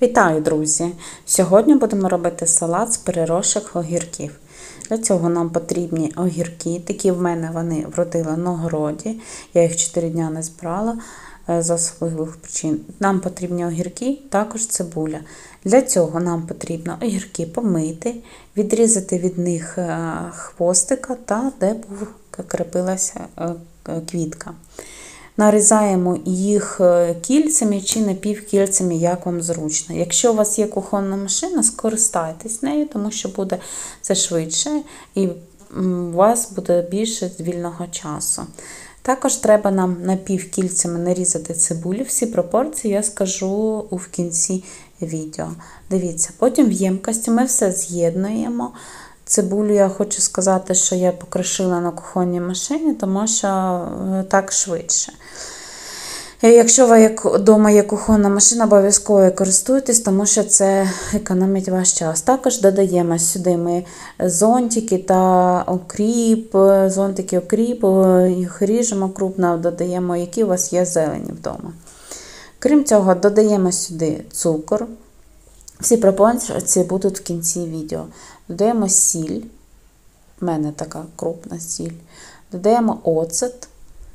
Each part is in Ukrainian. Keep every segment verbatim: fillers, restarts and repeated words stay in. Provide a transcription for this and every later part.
Вітаю, друзі! Сьогодні будемо робити салат з переросших огірків. Для цього нам потрібні огірки, такі в мене вони вродили на городі, я їх чотири дні не збирала з особливих причин. Нам потрібні огірки, також цибуля. Для цього нам потрібно огірки помити, відрізати від них хвостика та де був крепилася квітка. Нарізаємо їх кільцями чи напівкільцями, як вам зручно. Якщо у вас є кухонна машина, скористайтесь нею, тому що буде це швидше і у вас буде більше вільного часу. Також треба нам напівкільцями нарізати цибулю. Всі пропорції я скажу в кінці відео. Дивіться, потім в ємкості ми все з'єднуємо. Цибулю я хочу сказати, що я покришила на кухонній машині, тому що так швидше. Якщо ви вдома є кухонна машина, обов'язково користуйтесь, тому що це економить ваш час. Також додаємо сюди ми зонтики та окріп, зонтики окріп, їх ріжемо крупно, додаємо, які у вас є зелені вдома. Крім цього, додаємо сюди цукор. Всі пропорції будуть в кінці відео. Додаємо сіль, в мене така крупна сіль. Додаємо оцет.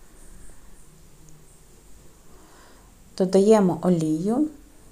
Додаємо олію.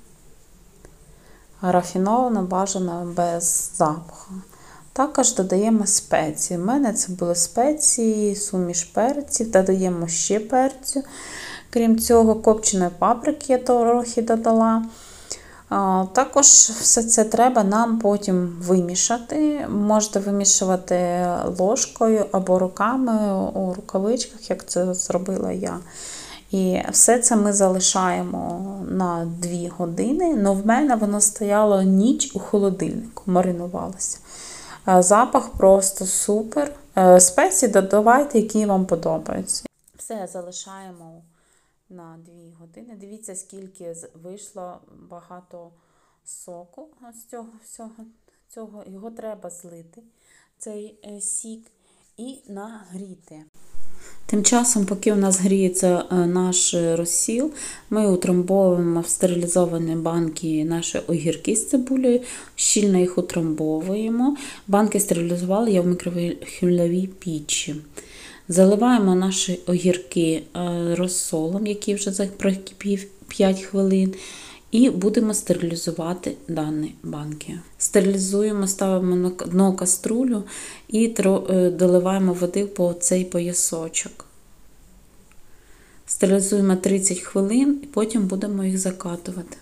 Рафіновану, бажано без запаху. Також додаємо спеції. У мене це були спеції, суміш перців. Додаємо ще перцю. Крім цього, копченої паприки я трохи додала. Також все це треба нам потім вимішати. Можете вимішувати ложкою або руками у рукавичках, як це зробила я. І все це ми залишаємо на дві години, але в мене воно стояло ніч у холодильнику, маринувалося. Запах просто супер. Спеції додавайте, які вам подобаються. Все залишаємо на дві години. Дивіться, скільки вийшло багато соку з цього всього. Цього. Його треба злити, цей сік, і нагріти. Тим часом, поки у нас гріється наш розсіл, ми утрамбовуємо в стерилізовані банки наші огірки з цибулею, щільно їх утрамбовуємо. Банки стерилізували я в мікрохвильовій пічі. Заливаємо наші огірки розсолом, який вже прокипів п'ять хвилин, і будемо стерилізувати дані банки. Стерилізуємо, ставимо на дно каструлю і доливаємо води по цей поясочок. Стерилізуємо тридцять хвилин і потім будемо їх закатувати.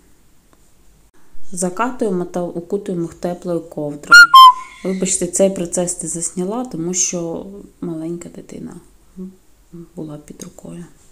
Закатуємо та укутуємо їх теплою ковдрою. Вибачте, цей процес не засняла, тому що маленька дитина була під рукою.